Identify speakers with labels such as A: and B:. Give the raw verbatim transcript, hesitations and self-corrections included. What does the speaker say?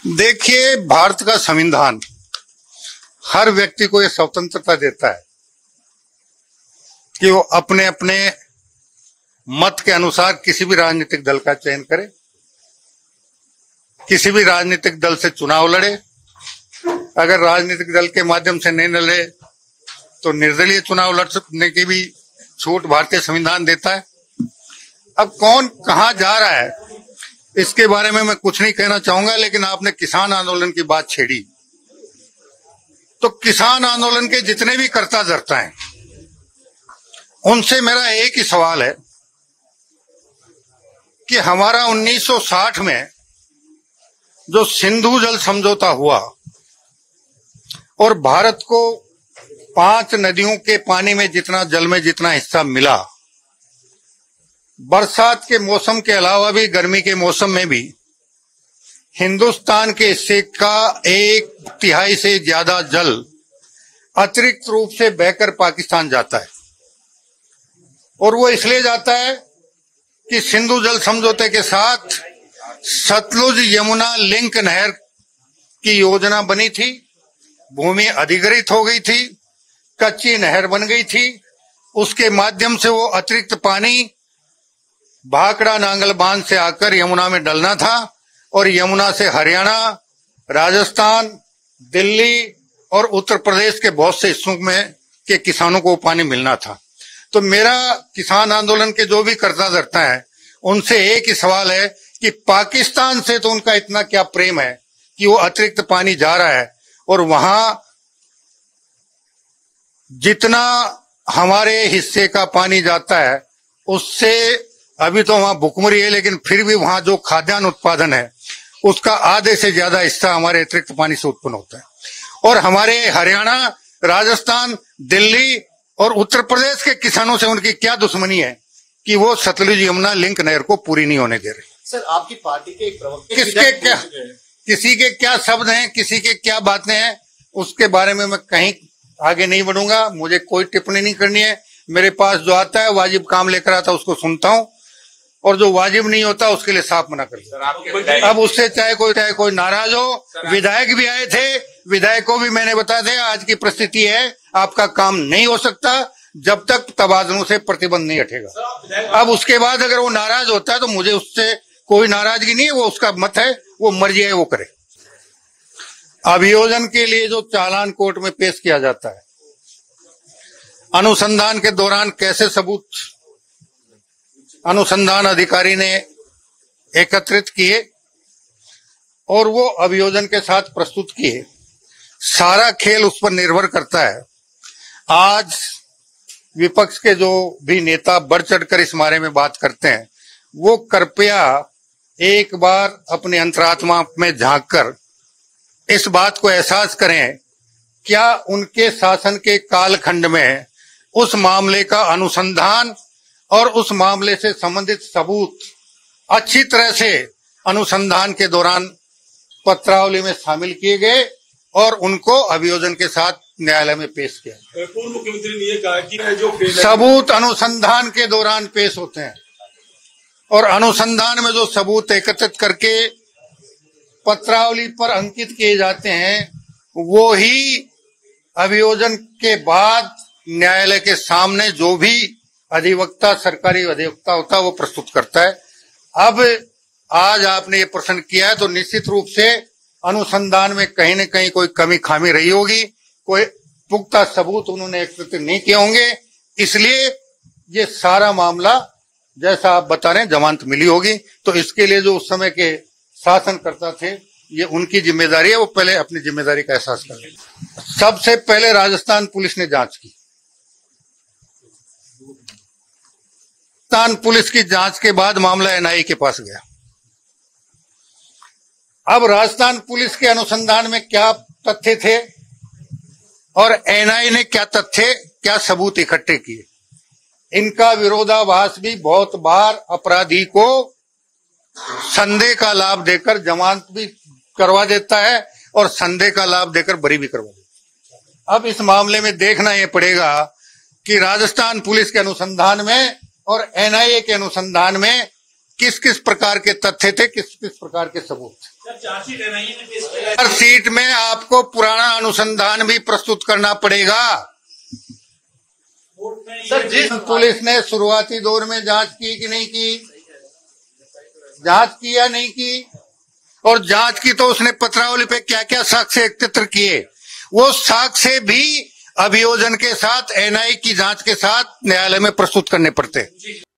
A: देखिए, भारत का संविधान हर व्यक्ति को यह स्वतंत्रता देता है कि वो अपने अपने मत के अनुसार किसी भी राजनीतिक दल का चयन करे, किसी भी राजनीतिक दल से चुनाव लड़े। अगर राजनीतिक दल के माध्यम से नहीं लड़े तो निर्दलीय चुनाव लड़ सकने की भी छूट भारतीय संविधान देता है। अब कौन कहां जा रहा है इसके बारे में मैं कुछ नहीं कहना चाहूंगा, लेकिन आपने किसान आंदोलन की बात छेड़ी तो किसान आंदोलन के जितने भी कर्ता धर्ता हैं उनसे मेरा एक ही सवाल है कि हमारा उन्नीस सौ साठ में जो सिंधु जल समझौता हुआ और भारत को पांच नदियों के पानी में जितना जल में जितना हिस्सा मिला, बरसात के मौसम के अलावा भी गर्मी के मौसम में भी हिंदुस्तान के हिस्से का एक तिहाई से ज्यादा जल अतिरिक्त रूप से बहकर पाकिस्तान जाता है। और वो इसलिए जाता है कि सिंधु जल समझौते के साथ सतलुज यमुना लिंक नहर की योजना बनी थी, भूमि अधिग्रहित हो गई थी, कच्ची नहर बन गई थी। उसके माध्यम से वो अतिरिक्त पानी भाखड़ा नांगल बांध से आकर यमुना में डलना था और यमुना से हरियाणा, राजस्थान, दिल्ली और उत्तर प्रदेश के बहुत से हिस्सों में के किसानों को पानी मिलना था। तो मेरा किसान आंदोलन के जो भी कर्ता धर्ता है उनसे एक ही सवाल है कि पाकिस्तान से तो उनका इतना क्या प्रेम है कि वो अतिरिक्त पानी जा रहा है और वहां जितना हमारे हिस्से का पानी जाता है उससे, अभी तो वहां भुखमरी है लेकिन फिर भी वहां जो खाद्यान्न उत्पादन है उसका आधे से ज्यादा हिस्सा हमारे अतिरिक्त पानी से उत्पन्न होता है। और हमारे हरियाणा, राजस्थान, दिल्ली और उत्तर प्रदेश के किसानों से उनकी क्या दुश्मनी है कि वो सतलुज यमुना लिंक नहर को पूरी नहीं होने दे रहे।
B: सर, आपकी पार्टी के एक प्रवक्ता
A: किसके क्या किसी के क्या शब्द हैं, किसी के क्या बातें हैं, उसके बारे में मैं कहीं आगे नहीं बढ़ूंगा। मुझे कोई टिप्पणी नहीं करनी है। मेरे पास जो आता है वाजिब काम लेकर आता उसको सुनता हूं और जो वाजिब नहीं होता उसके लिए साफ मना कर। अब उससे चाहे कोई चाहे कोई नाराज हो, विधायक भी आए थे, विधायक को भी मैंने बताया था आज की परिस्थिति है, आपका काम नहीं हो सकता जब तक तबादलों से प्रतिबंध नहीं हटेगा। अब उसके बाद अगर वो नाराज होता है तो मुझे उससे कोई नाराजगी नहीं है, वो उसका मत है, वो मर्जी है, वो करे। अभियोजन के लिए जो चालान कोर्ट में पेश किया जाता है, अनुसंधान के दौरान कैसे सबूत अनुसंधान अधिकारी ने एकत्रित किए और वो अभियोजन के साथ प्रस्तुत किए, सारा खेल उस पर निर्भर करता है। आज विपक्ष के जो भी नेता बढ़ चढ़कर इस बारे में बात करते हैं वो कृपया एक बार अपने अंतरात्मा में झांककर इस बात को एहसास करें, क्या उनके शासन के कालखंड में उस मामले का अनुसंधान और उस मामले से संबंधित सबूत अच्छी तरह से अनुसंधान के दौरान पत्रावली में शामिल किए गए और उनको अभियोजन के साथ न्यायालय में पेश किया।
C: पूर्व मुख्यमंत्री ने यह कहा कि जो
A: सबूत अनुसंधान के दौरान पेश होते हैं और अनुसंधान में जो सबूत एकत्रित करके पत्रावली पर अंकित किए जाते हैं वो ही अभियोजन के बाद न्यायालय के सामने जो भी अधिवक्ता, सरकारी अधिवक्ता होता है वो प्रस्तुत करता है। अब आज आपने ये प्रश्न किया है तो निश्चित रूप से अनुसंधान में कहीं न कहीं कोई कमी खामी रही होगी, कोई पुख्ता सबूत उन्होंने एकत्रित नहीं किए होंगे, इसलिए ये सारा मामला जैसा आप बता रहे हैं जमानत मिली होगी। तो इसके लिए जो उस समय के शासनकर्ता थे ये उनकी जिम्मेदारी है, वो पहले अपनी जिम्मेदारी का एहसास करें। सबसे पहले राजस्थान पुलिस ने जांच की। राजस्थान पुलिस की जांच के बाद मामला एनआईए के पास गया। अब राजस्थान पुलिस के अनुसंधान में क्या तथ्य थे और एनआईए ने क्या तथ्य, क्या सबूत इकट्ठे किए, इनका विरोधाभास भी बहुत बार अपराधी को संदेह का लाभ देकर जमानत भी करवा देता है और संदेह का लाभ देकर बरी भी करवा देता है। अब इस मामले में देखना यह पड़ेगा कि राजस्थान पुलिस के अनुसंधान में और एनआईए के अनुसंधान में किस किस प्रकार के तथ्य थे, किस किस प्रकार के सबूत थे। हर सीट में आपको पुराना अनुसंधान भी प्रस्तुत करना पड़ेगा।
B: सर, जिस
A: पुलिस ने शुरुआती दौर में जांच की कि नहीं की, जांच की या नहीं की, और जांच की तो उसने पत्रावली पे क्या क्या साक्ष्य एकत्र किए, वो साक्ष्य भी अभियोजन के साथ एनआई की जांच के साथ न्यायालय में प्रस्तुत करने पड़ते।